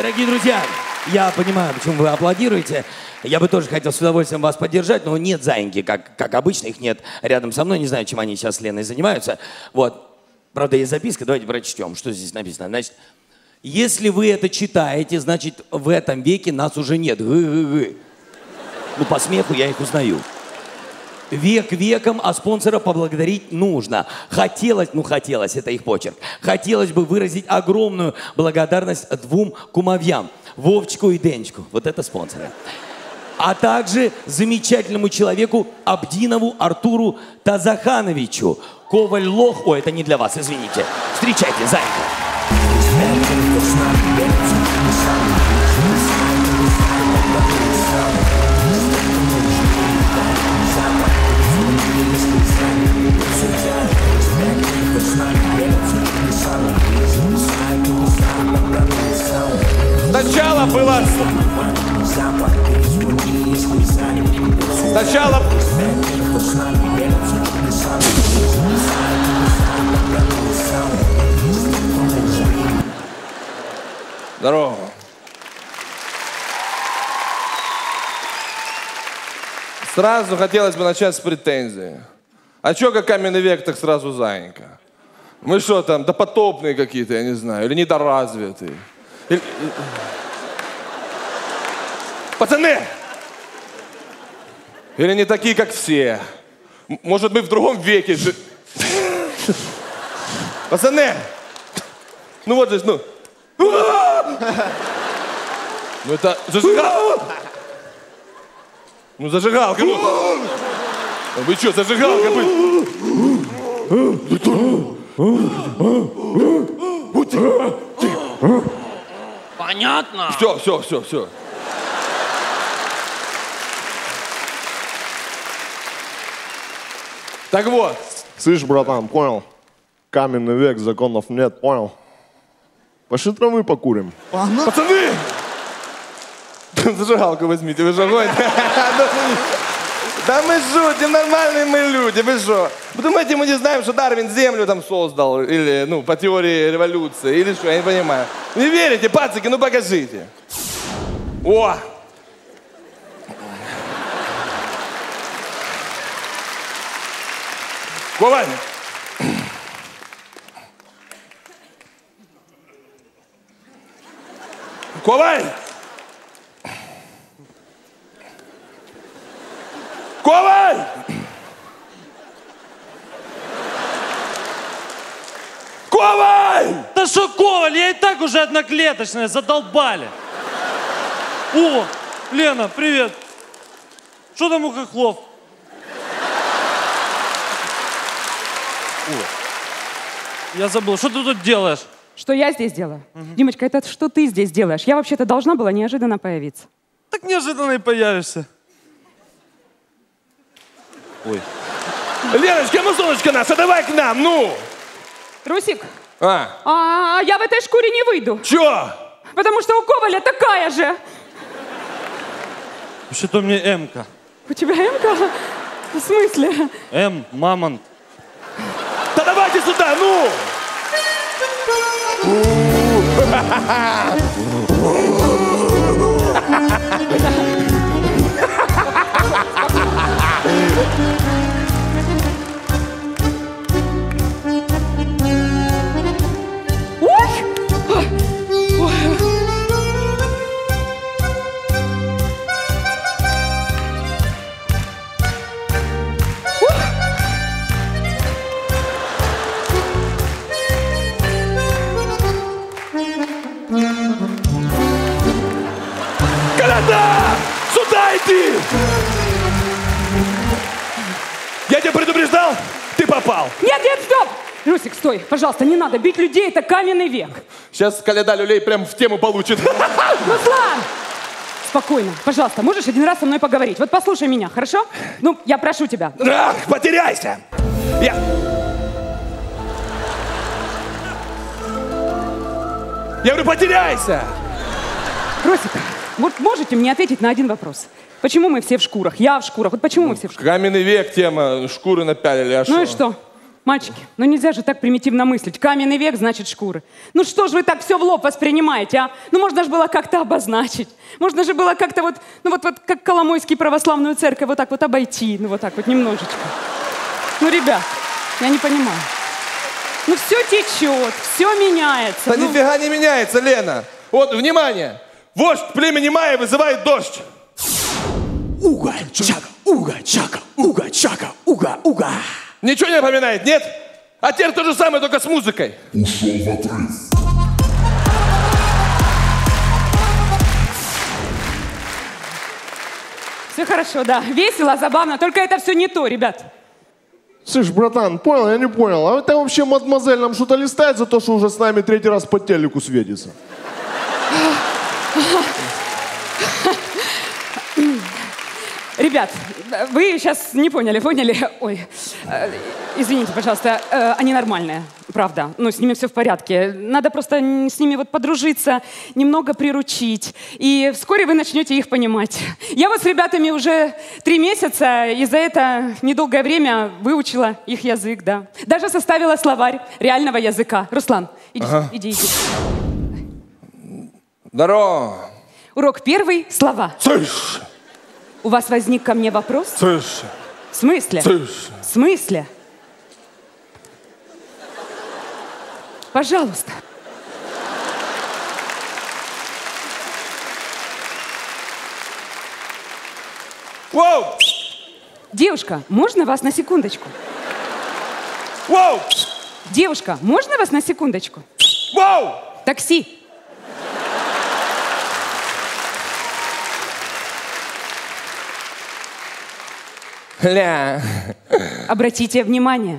Дорогие друзья, я понимаю, почему вы аплодируете. Я бы тоже хотел с удовольствием вас поддержать, но нет заиньки, как обычно, их нет рядом со мной. Не знаю, чем они сейчас с Леной занимаются. Вот. Правда, есть записка, давайте прочтем, что здесь написано. Значит, если вы это читаете, значит, в этом веке нас уже нет. Ну, по смеху я их узнаю. Век веком, а спонсора поблагодарить нужно. Хотелось, это их почерк. Хотелось бы выразить огромную благодарность двум кумовьям. Вовчику и Денечку. Вот это спонсоры. А также замечательному человеку Абдинову Артуру Тазахановичу. Коваль Лох. Ой, это не для вас, извините. Встречайте, Зайка. Сначала было... Сначала... Здорово. Сразу хотелось бы начать с претензий. А чё как каменный век, так сразу Заинька? Мы что там, допотопные какие-то, я не знаю, или недоразвитые? Пацаны! Или не такие, как все? Может, мы в другом веке же... Пацаны! Ну вот же, ну... Ну это зажигалка. Ну зажигалка, ну... Вы что, зажигалка быть? Понятно. Все. Так вот. Слышь, братан, понял? Каменный век, законов нет, понял? Пошли травы покурим. Пацаны! Зажигалку возьмите, вы же гоните. Да мы шутим, нормальные мы люди, вы что? Вы думаете, мы не знаем, что Дарвин Землю там создал? Или, ну, по теории революции? Или что, я не понимаю. Не верите, пацики, ну покажите. О! Коваль! Коваль! Коваль! Коваль! Да что, Коваль, я и так уже одноклеточная, задолбали. О, Лена, привет. Что там у хохлов? О, я забыл, что ты тут делаешь? Что я здесь делаю? Димочка, это что ты здесь делаешь? Я вообще-то должна была неожиданно появиться. Так неожиданно и появишься. Ой. Леночка, ну, солнышко наша, давай к нам, ну! Русик, я в этой шкуре не выйду. Чё? Потому что у Коваля такая же. Вообще-то у меня М-ка. У тебя М-ка? В смысле? М, мамонт. Да давайте сюда, ну! Коляда! Сюда иди! Я тебя предупреждал, ты попал. Нет, стоп! Русик, стой, пожалуйста, не надо бить людей, это каменный век. Сейчас Коляда люлей прям в тему получит. Руслан! Спокойно, пожалуйста, можешь один раз со мной поговорить? Вот послушай меня, хорошо? Ну, я прошу тебя. Ах, потеряйся! Я говорю, потеряйся! Русик, вот можете мне ответить на один вопрос? Почему мы все в шкурах? Я в шкурах. Вот почему мы все в шкурах? Каменный век тема, шкуры напялили, а Ну и что? Мальчики, ну нельзя же так примитивно мыслить. Каменный век, значит шкуры. Ну что ж вы так все в лоб воспринимаете, а? Ну можно же было как-то обозначить. Можно же было как-то вот, ну вот как Коломойский православную церковь, вот так вот обойти. Ну вот так вот немножечко. Ну, ребят, я не понимаю. Ну все течет, все меняется. Да нифига не меняется, Лена. Вот, внимание. Вождь племени Майя вызывает дождь. Уга-чака, уга-чака, уга-чака, уга-уга. Ничего не напоминает, нет? А теперь то же самое, только с музыкой. Ушел в отрыв. Все хорошо, да. Весело, забавно, только это все не то, ребят. Слышь, братан, понял, я не понял. А это вообще мадемуазель нам что-то листает за то, что уже с нами третий раз по телеку светится? Ребят, вы сейчас не поняли? Ой, извините, пожалуйста, они нормальные, правда. Ну, с ними все в порядке. Надо просто с ними вот подружиться, немного приручить. И вскоре вы начнете их понимать. Я вот с ребятами уже 3 месяца, и за это недолгое время выучила их язык, да. Даже составила словарь реального языка. Руслан, иди. Здорово. Урок 1, слова. Слышь. У вас возник ко мне вопрос? Слышь. В смысле? Слышь. В смысле? Пожалуйста. Воу. Девушка, можно вас на секундочку? Воу. Девушка, можно вас на секундочку? Воу. Такси. Ля. Обратите внимание.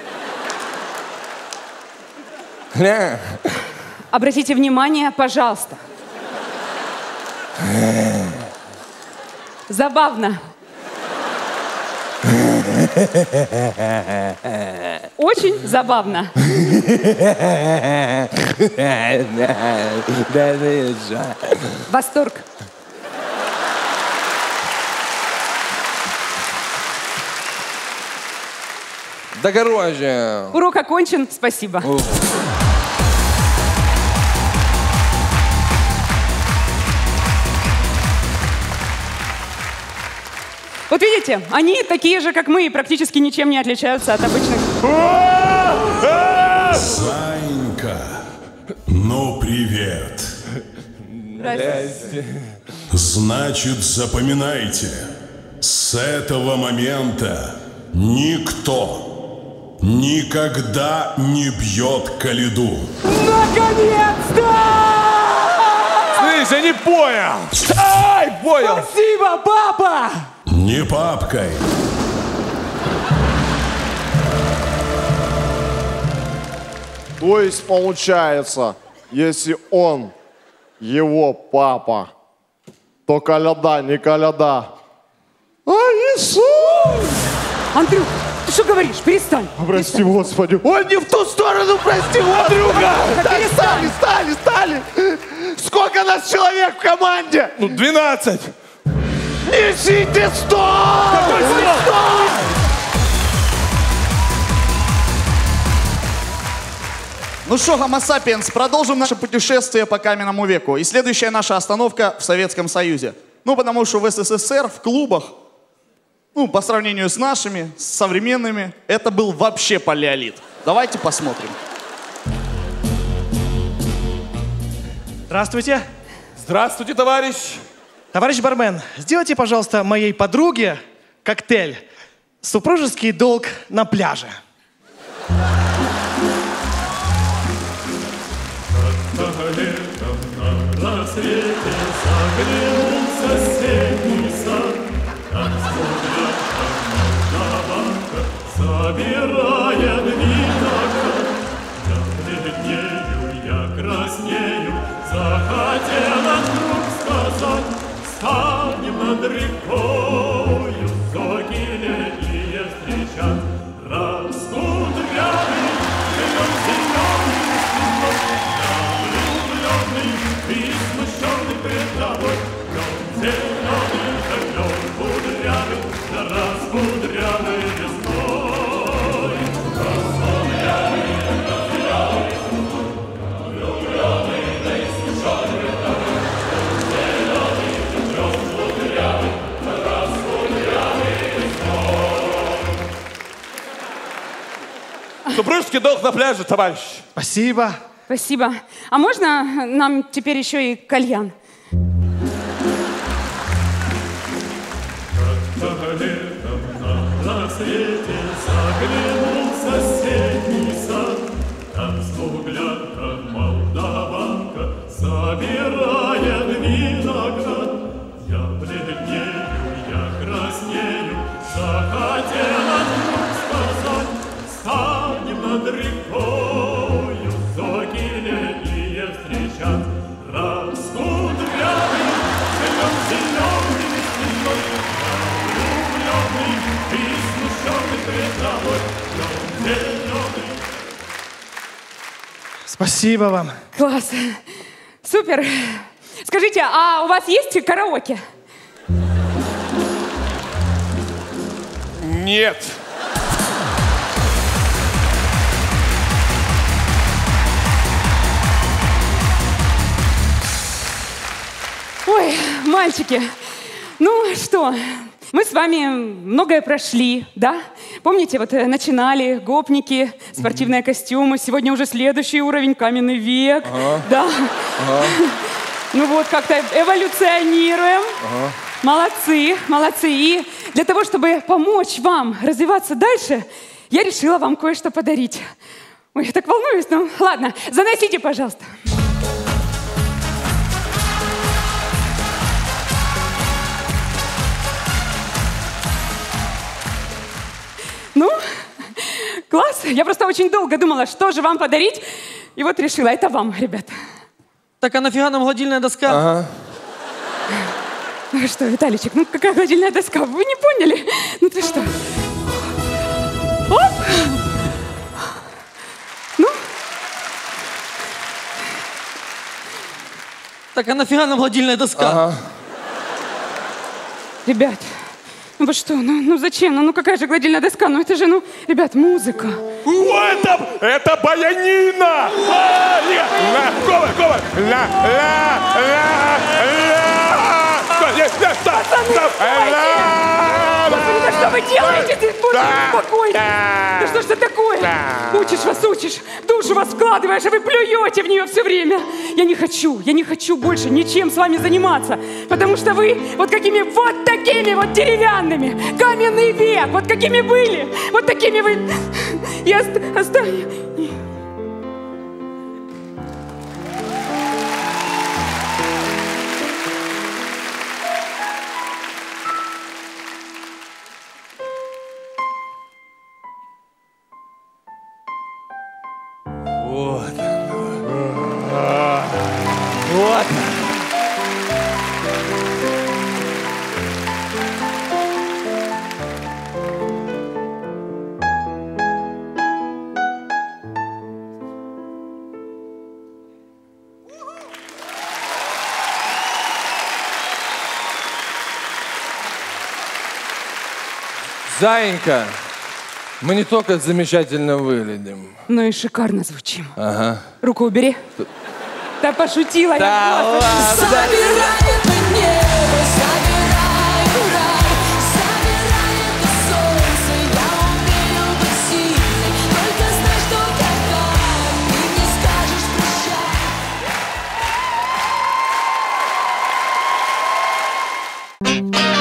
Ля. Обратите внимание, пожалуйста. Забавно. Очень забавно. Восторг. Дороже. Урок окончен. Спасибо. Вот видите, они такие же, как мы, и практически ничем не отличаются от обычных. Санька, ну привет. Здрасте. Значит, запоминайте, с этого момента никто никогда не бьет коляду. Наконец-то! Слышь, я не понял. Ай, понял. Спасибо, папа! Не папкой. То есть получается, если он его папа, то коляда не коляда, а Иисус! Андрюх, ты что говоришь? Перестань. Прости, Господи. Ой, не в ту сторону, прости, Андрюха! Да, стали! Сколько нас человек в команде? Ну, 12. Несите стол! Какой стол? Ну что, Homo sapiens, продолжим наше путешествие по каменному веку. И следующая наша остановка в Советском Союзе. Ну, потому что в СССР, в клубах, ну, по сравнению с нашими, с современными, это был вообще палеолит. Давайте посмотрим. Здравствуйте. Здравствуйте, товарищ. Товарищ бармен, сделайте, пожалуйста, моей подруге коктейль «Супружеский долг на пляже». На рассвете заглянул соседний сад, там смотрят на банках, собирая виноград. Я бледнею, я краснею, захотелось вдруг сказать: станем над рекою соки летние встречать. Раскудрявый, зеленый, и смущенный пред тобой, лен зеленый, как лен кудрявый, да раскудрявый весной. Супружеский долг на пляже, товарищ. Спасибо. Спасибо. А можно нам теперь еще и кальян? Летом на рассвете заглянул в соседний сад. Там смуглянка, молдаванка собирает виноград. Я бледнею, я краснею, захотела вдруг сказать: станем над рекою соки летние встречать. Раскудрявый, зеленый, влюбленный и смущенный пред тобой, зеленый. Спасибо вам. Класс. Супер. Скажите, а у вас есть караоке? Нет. Ой, мальчики, ну что, мы с вами многое прошли, да? Помните, вот начинали гопники, спортивные костюмы, сегодня уже следующий уровень, каменный век, да? Ну вот, как-то эволюционируем. Молодцы, молодцы. И для того, чтобы помочь вам развиваться дальше, я решила вам кое-что подарить. Ой, я так волнуюсь, ну ладно, заносите, пожалуйста. Ну, класс. Я просто очень долго думала, что же вам подарить. И вот решила, это вам, ребят. Так а нафига нам гладильная доска? Ага. Ну вы что, Виталичек, ну какая гладильная доска? Вы не поняли? Ну ты что? Оп! Ну? Так а нафига нам гладильная доска? Ага. Ребят, ну вы что, ну зачем? Ну какая же гладильная доска? Ну это же, ну, ребят, музыка. Это баянина! Коваль! Господи, да что вы делаете? Ты будьте спокойны. Да что ж это такое? Учишь вас, учишь, душу вас вкладываешь, а вы плюете в нее все время. Я не хочу больше ничем с вами заниматься, потому что вы вот такими вот деревянными, каменный век, вот какими были, вот такими вы и останетесь. Вот. Вот. Заинька, мы не только замечательно выглядим. Ну и шикарно звучим. Ага. Руку убери. Да пошутила Да я. ладно. Собирает небо, собирает рай, собирает солнце, я умею быть сильной. Только знай, что когда ты мне скажешь прощай.